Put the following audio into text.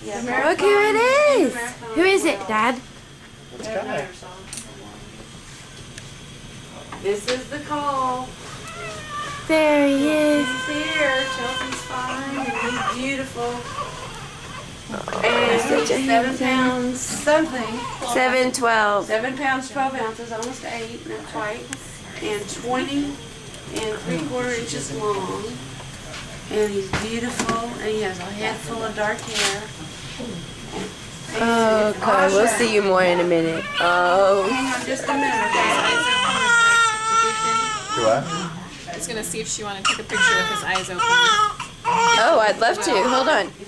Look who it is. Who is it, Dad? It's Kai. This is the call. There he is. He's here. Chelsea's fine and he's beautiful. And he's 7 pounds something. 7'12". 7 pounds 12 ounces, almost 8, not quite. And 20 and 3/4 inches long. And he's beautiful, and he has a head full of dark hair. Oh, okay. We'll see you more in a minute. Oh. Hang on just a minute, Do I? I was going to see if she wanted to take a picture with his eyes open. Oh, I'd love to. Hold on.